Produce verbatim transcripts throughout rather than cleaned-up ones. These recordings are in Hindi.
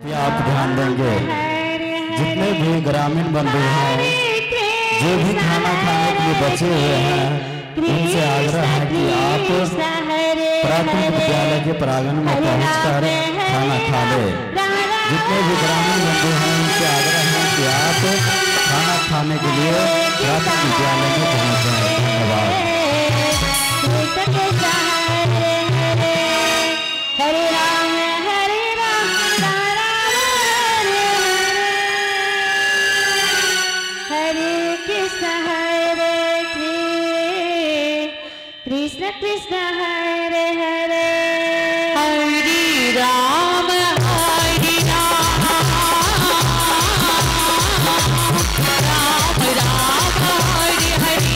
आप ध्यान देंगे जितने भी ग्रामीण बंधु हैं जो भी खाना खाने के लिए बचे हुए हैं उनसे आग्रह है कि आप प्राथमिक विद्यालय के प्रांगण में पहुंचकर खाना खा ले। जितने भी ग्रामीण बंधु हैं उनसे आग्रह है कि आप खाना खाने के लिए प्राथमिक विद्यालय में पहुंचे। धन्यवाद। कृष्ण कृष्ण हरे हरे हरे राम हरे राम राम राम हरे हरे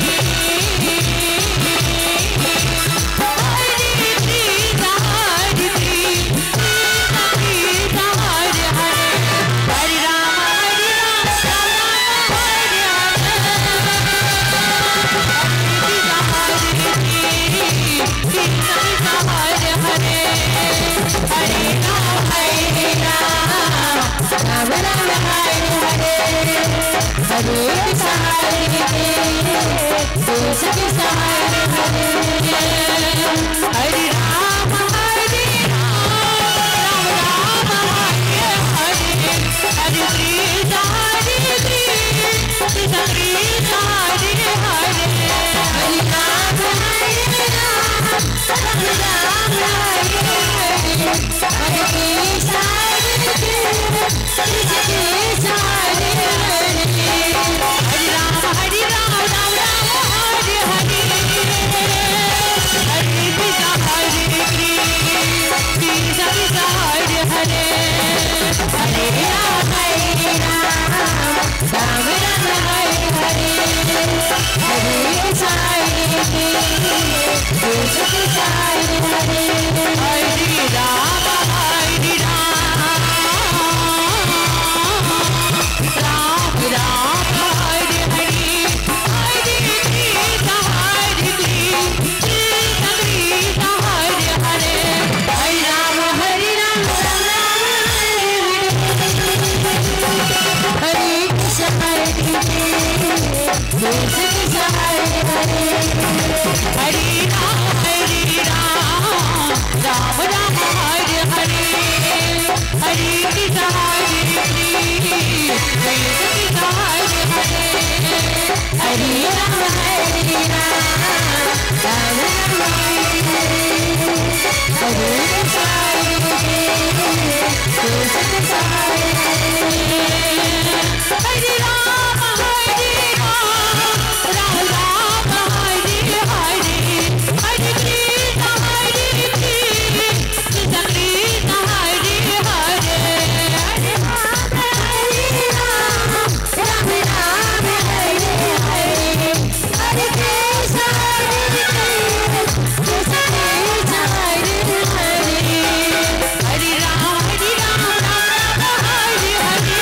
हरे कृष्ण हरे कृष्ण कृष्ण हरे हरे हरे राम हरे राम राम राम हरे हरे हरे कृष्ण हरे कृष्ण कृष्ण हरे हरे हरे राम हरे राम राम हरे हरे हरे कृष्ण हरे कृष्ण कृष्ण कृष्ण हरे हरे हरे राम हरे राम राम राम हरे हरे हरे कृष्ण कृष्ण कृष्ण हरे हरे हरे राम हरे राम राम राम हरे हरे हरे कृष्ण हरे कृष्ण कृष्ण कृष्ण हरे हरे हरे राम हरे राम राम राम हरे हरे हरे कृष्ण हरे कृष्ण कृष्ण हरे हरे हरे राम हरे राम राम राम हरे हरे हरे कृष्ण हरे कृष्ण कृष्ण कृष्ण हरे हरे हरे राम हरे राम राम राम हरे कृष्ण हरे कृष्ण कृष्ण हरे हरे हरे राम हरे राम राम राम हरे हरे हरे कृष्ण हरे कृष्ण कृष्ण हरे हरे हरे राम हरे राम राम राम हरे हरे हरे कृष्ण हरे कृष्ण कृष्ण हरे हरे हरे राम हरे राम राम राम हरे हरे हरे कृष्ण हरे कृष्ण कृष्ण कृष्ण हरे हरे हरे राम हरे राम राम राम हरे हरे हरे कृष्ण हरे कृष्ण कृष्ण हरे हरे हरे राम हरे राम राम राम हरे हरे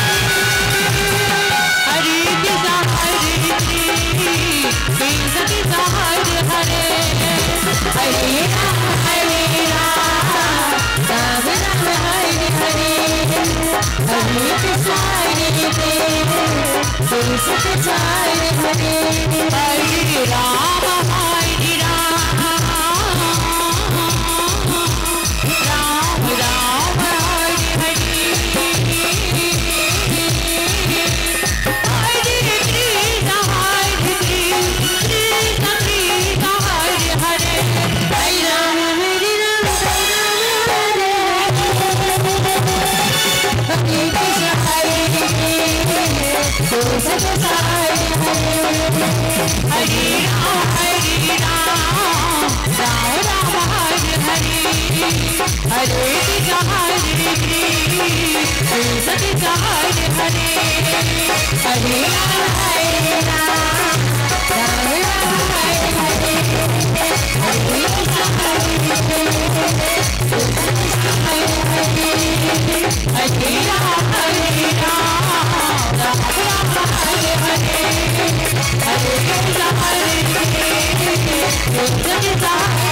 हरे कृष्ण हरे कृष्ण कृष्ण हरे हरे हरे राम हरे राम राम राम हरे हरे हरे कृष्ण हरे कृष्ण कृष्ण हरे हरे हरे राम हरे राम राम राम हरे हरे हरे कृष्ण हरे कृष्ण कृष्ण हरे हरे हरे राम हरे राम हरे कृष्ण हरे कृष्ण कृष्ण हरे हरे हरे राम हरे राम राम राम हरे हरे हरे कृष्ण हरे कृष्ण कृष्ण हरे हरे हरे राम हरे राम राम राम हरे हरे हरे कृष्ण हरे कृष्ण कृष्ण हरे हरे हरे राम हरे राम राम राम हरे हरे हरे कृष्ण हरे कृष्ण कृष्ण